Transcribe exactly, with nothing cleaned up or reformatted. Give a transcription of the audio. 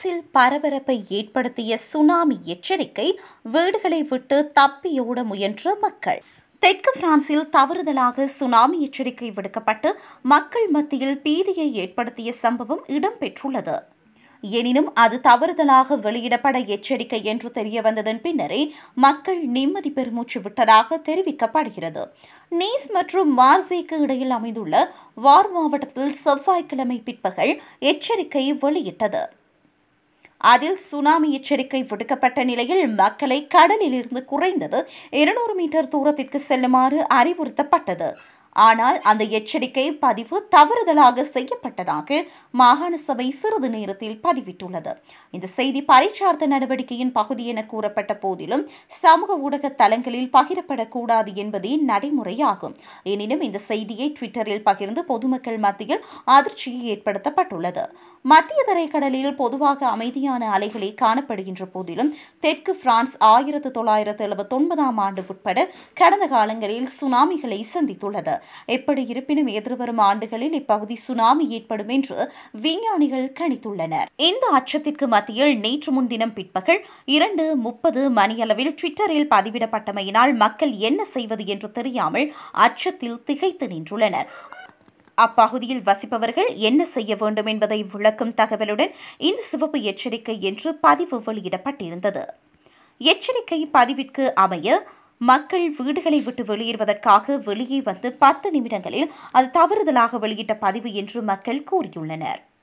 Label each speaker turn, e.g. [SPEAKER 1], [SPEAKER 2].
[SPEAKER 1] பிரான்சில் பரபரப்பை ஏற்படுத்திய சுனாமி எச்சரிக்கை, வீடுகளை விட்டு தப்பியோட முயன்ற மக்கள். தெற்கு பிரான்சில் தவறுதலாக சுனாமி எச்சரிக்கை விடுக்கப்பட்டு மக்கள் மத்தியில் பீதியை ஏற்படுத்திய சம்பவம் இடம்பெற்றுள்ளது. எனினும் அது தவறுதலாக வெளியிடப்பட எச்சரிக்கை என்று தெரியவந்ததன் பின்னரே மக்கள் நிம்மதி பெருமூச்சு விட்டதாக தெரிவிக்கப்படுகிறது. நீஸ் மற்றும் மார்சேக்கு இடையில் அமைந்துள்ள வார் மாவட்டத்தில் செவ்வாய்க்கிழமை பிற்பகல் எச்சரிக்கை வெளியிட்டது. அதில் சுனாமி எச்சரிக்கை விடுக்கப்பட்ட நிலையில் மக்களை கடலில் இருந்து குறைந்தது இருநூறு மீட்டர் தூரத்திற்கு செல்லுமாறு அறிவுறுத்தப்பட்டது. ஆனால் அந்த எச்சரிக்கை பதிவு தவறுதலாக செய்யப்பட்டதாக மாகாண சபை சிறிது நேரத்தில் பதிவிட்டுள்ளது. இந்த செய்தி பரீட்சார்த்த நடவடிக்கையின் பகுதி என கூறப்பட்ட போதிலும் சமூக ஊடக தளங்களில் பகிரப்படக்கூடாது என்பதே நடைமுறையாகும். எனினும் இந்த செய்தியை ட்விட்டரில் பகிர்ந்து பொதுமக்கள் மத்தியில் அதிர்ச்சியை ஏற்படுத்தப்பட்டுள்ளது. மத்திய தரைக்கடலில் பொதுவாக அமைதியான அலைகளே காணப்படுகின்ற போதிலும் தெற்கு பிரான்ஸ் ஆயிரத்து தொள்ளாயிரத்து எழுபத்தி ஒன்பதாம் ஆண்டு உட்பட கடந்த காலங்களில் சுனாமிகளை சந்தித்துள்ளது. எப்படி இருப்பினும் எதிர்வரும் ஆண்டுகளில் இப்பகுதி சுனாமி ஏற்படும் என்று விஞ்ஞானிகள் கணித்துள்ளனர். இந்த அச்சத்திற்கு மத்தியில் நேற்று முன்தினம் பிற்பகல் இரண்டு முப்பது மணியளவில் ட்விட்டரில் பதிவிடப்பட்டமையினால் மக்கள் என்ன செய்வது என்று தெரியாமல் அச்சத்தில் திகைத்து நின்றுள்ளனர். அப்பகுதியில் வசிப்பவர்கள் என்ன செய்ய வேண்டும் என்பதை விளக்கும் தகவலுடன் இந்த சிவப்பு எச்சரிக்கை என்று பதிவு வெளியிடப்பட்டிருந்தது. எச்சரிக்கை பதிவிற்கு அமைய மக்கள் வீடுகளை விட்டு வெளியேறுவதற்காக வெளியே வந்து பத்து நிமிடங்களில் அது தவறுதலாக வெளியிட்ட பதிவு என்று மக்கள் கூறியுள்ளனர்.